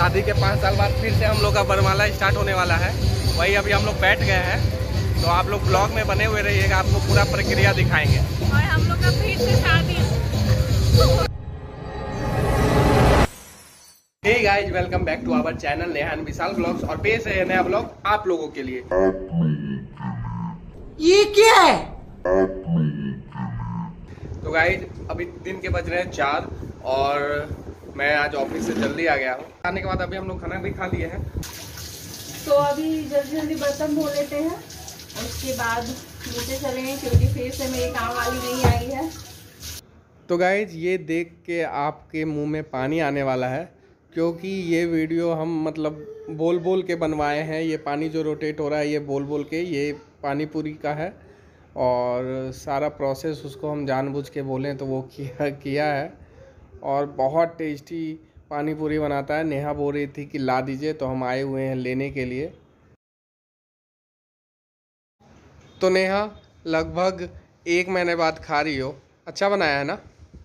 शादी के 5 साल बाद फिर से हम लोग का बरमाला स्टार्ट होने वाला है। वही अभी हम लोग बैठ गए हैं, तो आप लोग ब्लॉग में बने हुए रहिएगा, आपको पूरा प्रक्रिया दिखाएंगे। और हम लोग का फिर से शादी। Hey guys, welcome back to our channel Neha and Vishal blogs. और पेश है नया ब्लॉग आप लोगों के लिए। ये क्या है? तो गाइस अभी दिन के बज रहे हैं 4 और मैं आज ऑफिस से जल्दी आ गया हूँ। आने के बाद अभी हम लोग खाना भी खा लिए हैं, तो अभी जल्दी जल्दी बर्तन धो लेते हैं, उसके बाद नीचे चलेंगे क्योंकि फिर से मेरी काम वाली नहीं आई है। तो गाइस ये देख के आपके मुंह में पानी आने वाला है, क्योंकि ये वीडियो हम मतलब बोल बोल के बनवाए हैं। ये पानी जो रोटेट हो रहा है ये बोल बोल के, ये पानी पूरी का है और सारा प्रोसेस उसको हम जानबूझ के बोलें तो वो किया है। और बहुत टेस्टी पानी पूरी बनाता है। नेहा बोल रही थी कि ला दीजिए, तो हम आए हुए हैं लेने के लिए। तो नेहा लगभग 1 महीने बाद खा रही हो, अच्छा बनाया है ना?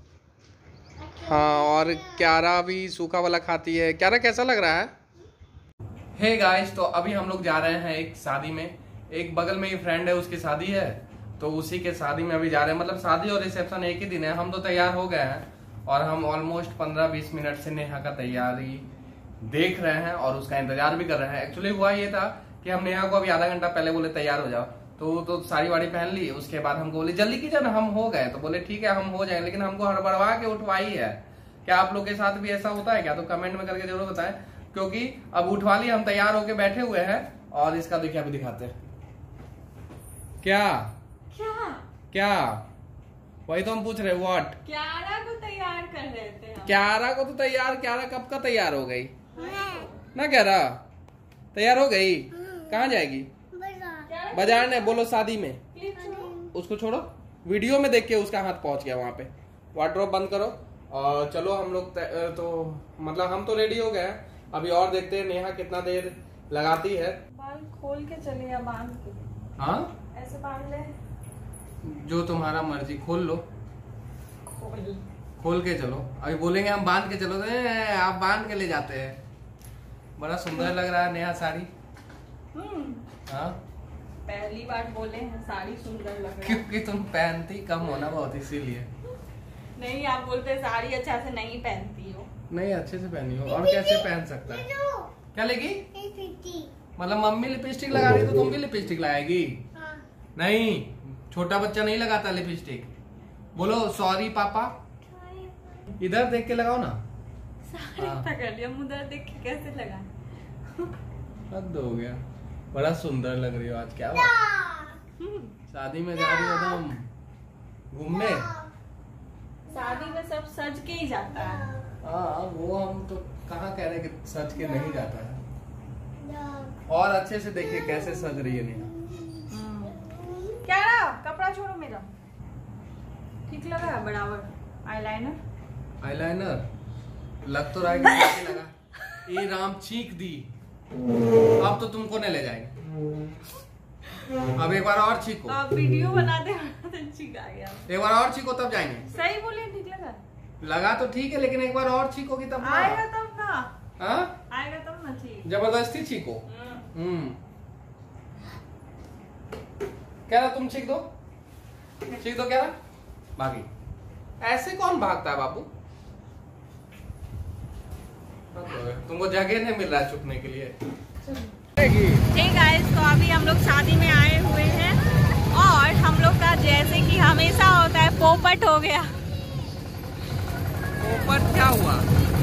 हाँ, और क्यारा भी सूखा वाला खाती है। क्यारा कैसा लग रहा है? हे गाइस, तो अभी हम लोग जा रहे हैं एक शादी में। एक बगल में ही फ्रेंड है, उसकी शादी है, तो उसी के शादी में अभी जा रहे हैं। मतलब शादी और रिसेप्शन एक ही दिन है। हम तो तैयार हो गए हैं और हम ऑलमोस्ट 15-20 मिनट से नेहा का तैयारी देख रहे हैं और उसका इंतजार भी कर रहे हैं। एक्चुअली हुआ ये था कि हम नेहा को अभी आधा घंटा पहले बोले तैयार हो जाओ, तो साड़ी वाड़ी पहन ली। उसके बाद हमको बोले जल्दी कीजिए ना, हम हो गए। तो बोले ठीक है हम हो जाएंगे, लेकिन हमको हड़बड़वा के उठवाई है। क्या आप लोग के साथ भी ऐसा होता है क्या? तो कमेंट में करके जरूर बताएं, क्योंकि अब उठवा ली, हम तैयार होके बैठे हुए हैं। और इसका देखिए अभी दिखाते हैं। क्या क्या क्या वही तो हम पूछ रहे, व्हाट? क्यारा को तैयार कर रहे थे हम। क्यारा को तो तैयार, क्यारा कब का तैयार हो गई ना? क्यारा तैयार हो गई? कहाँ जाएगी? बाजार ने बोलो शादी में। उसको छोड़ो, वीडियो में देख के उसका हाथ पहुंच गया वहां पे। वार्डरोब बंद करो और चलो हम लोग तो मतलब हम तो रेडी हो गए हैं। अभी और देखते हैं नेहा कितना देर लगाती है। बाल खोल के चले या बांध के? हाँ, ऐसे बांध ले, जो तुम्हारा मर्जी, खोल लो, खोल के चलो। अभी बोलेंगे हम बांध के चलो, तो आप बांध के ले जाते हैं। बड़ा सुंदर लग रहा है नेहा साड़ी। हाँ, पहली बार बोले हैं साड़ी सुंदर लग रहा है। क्योंकि तुम पहनती कम होना बहुत, इसीलिए। नहीं, आप बोलते साड़ी अच्छा से नहीं पहनती हो। नहीं, अच्छे से पहनी हो, और कैसे पहन सकता है? क्या लेगी? मतलब मम्मी लिपस्टिक लगा रही तो तुम भी लिपस्टिक लगाएगी? नहीं, छोटा बच्चा नहीं लगाता लिपस्टिक। बोलो सॉरी पापा। इधर देख के लगाओ ना। साड़ी पकड़ लिया, उधर देख के कैसे लगा? हद हो गया। बड़ा सुंदर लग रही हो आज। क्या बात? शादी में जा रही हो तुम घूमने? शादी में सब सज के ही जाता है। हाँ, वो हम तो कहाँ कह रहे कि सज के नहीं जाता है। और अच्छे से देखिए कैसे सज रही है नेहा। क्या कपड़ा छोड़ो मेरा, ठीक लगा है बराबर। आईलाइनर आईलाइनर लग तो रहा है कि नहीं लगा। ये राम चीख दी, अब तो तुमको नहीं ले जाएंगे। अब एक बार और चीखो। अब वीडियो बनाते बनाते चीख आ गया। एक बार और चीखो तब जाएंगे। सही बोले, ठीक लगा? लगा तो ठीक है, लेकिन एक बार और चीखोगी तब ना। आएगा तब ना। हाँ, आएगा तब ना ठीक। जबरदस्ती चीखो। क्या तुम चीख दो, चीख दो। क्या भागी? ऐसे कौन भागता है बाबू? तुमको जगह नहीं मिल रहा है छुपने के लिए। ठीक गाइस, तो अभी हम लोग शादी में आए हुए हैं और हम लोग का जैसे कि हमेशा होता है पोपट हो गया। पोपट क्या हुआ?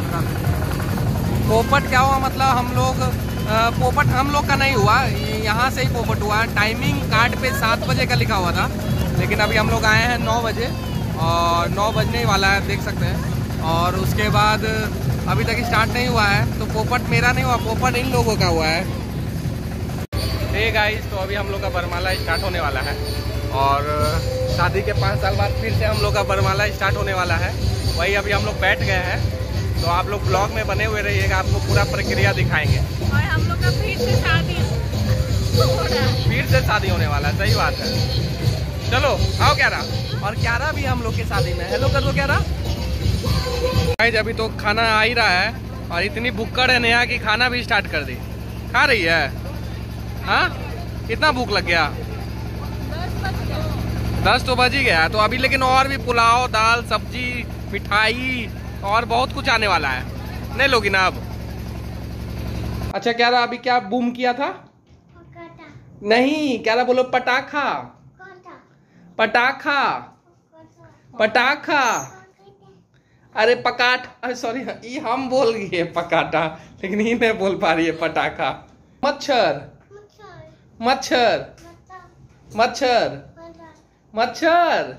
पोपट क्या हुआ मतलब हम लोग पोपट हम लोग का नहीं हुआ, यहाँ से ही पोपट हुआ। टाइमिंग कार्ड पे 7 बजे का लिखा हुआ था, लेकिन अभी हम लोग आए हैं 9 बजे और 9 बजने वाला है, देख सकते हैं। और उसके बाद अभी तक स्टार्ट नहीं हुआ है, तो पोपट मेरा नहीं हुआ, पोपट इन लोगों का हुआ है। हे गाइस, तो अभी हम लोग का बरमाला स्टार्ट होने वाला है और शादी के 5 साल बाद फिर से हम लोग का बरमाला स्टार्ट होने वाला है। वही अभी हम लोग बैठ गए हैं, तो आप लोग ब्लॉग में बने हुए रहिएगा, आपको पूरा प्रक्रिया दिखाएंगे। और हम लोग का फिर से शादी हो रहा है, फिर से शादी होने वाला है। सही बात है। चलो आओ क्यारा, और क्यारा भी हम लोग की शादी में। हेलो कर दो क्यारा। गाइस अभी तो खाना आ ही रहा है और इतनी भुक्कड़ है नेहा की खाना भी स्टार्ट कर दी। खा रही है? हाँ, कितना भूख लग गया? 10 तो बज ही गया। तो अभी लेकिन और भी पुलाव, दाल, सब्जी, मिठाई और बहुत कुछ आने वाला है। नहीं लोगी ना अब? अच्छा कह रहा अभी क्या बूम किया था? नहीं, कह रहा बोलो पटाखा। पटाखा, पटाखा। अरे पकाट, सॉरी, ये हम बोल गए पकाटा, लेकिन ये नहीं बोल पा रही है पटाखा। मच्छर, मच्छर, मच्छर, मच्छर।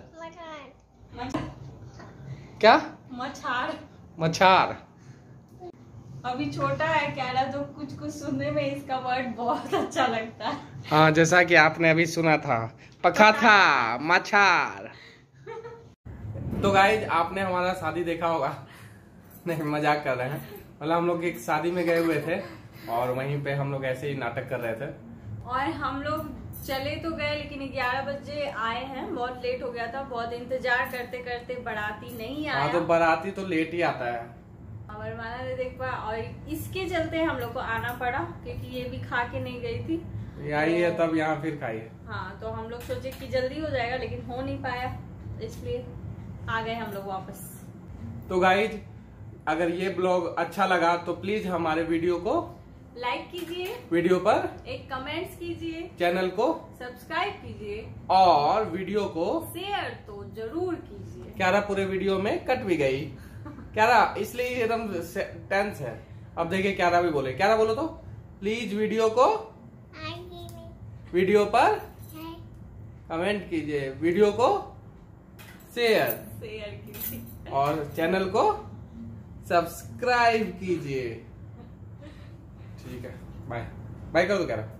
क्या? मच्छर। मच्छर। अभी छोटा है कह रहा, तो कुछ कुछ सुनने में इसका वर्ड बहुत अच्छा लगता है। हाँ, जैसा कि आपने अभी सुना था, पकाथा, मच्छर। तो गाइज आपने हमारा शादी देखा होगा। नहीं, मजाक कर रहे हैं। मतलब हम लोग एक शादी में गए हुए थे और वहीं पे हम लोग ऐसे ही नाटक कर रहे थे। और हम लोग चले तो गए, लेकिन 11 बजे आए हैं। बहुत लेट हो गया था, बहुत इंतजार करते करते बाराती नहीं आया। हाँ, तो बाराती तो लेट ही आता है। वरमाला ने देख पाया, और इसके चलते हम लोग को आना पड़ा, क्योंकि ये भी खा के नहीं गई थी। आई है तब यहाँ फिर खाइए। हाँ, तो हम लोग सोचे कि जल्दी हो जाएगा, लेकिन हो नहीं पाया, इसलिए आ गए हम लोग वापस। तो गाइज अगर ये ब्लॉग अच्छा लगा तो प्लीज हमारे वीडियो को लाइक कीजिए, वीडियो पर एक कमेंट्स कीजिए, चैनल को सब्सक्राइब कीजिए और वीडियो को शेयर तो जरूर कीजिए। क्या रहा, पूरे वीडियो में कट भी गई क्या रहा, इसलिए एकदम टेंस है। अब देखिए क्या रहा भी बोले, क्या रहा बोलो तो, प्लीज वीडियो को वीडियो पर कमेंट कीजिए, वीडियो को शेयर कीजिए और चैनल को सब्सक्राइब कीजिए। ठीक है, बाय बाय कर दो क्या रहा।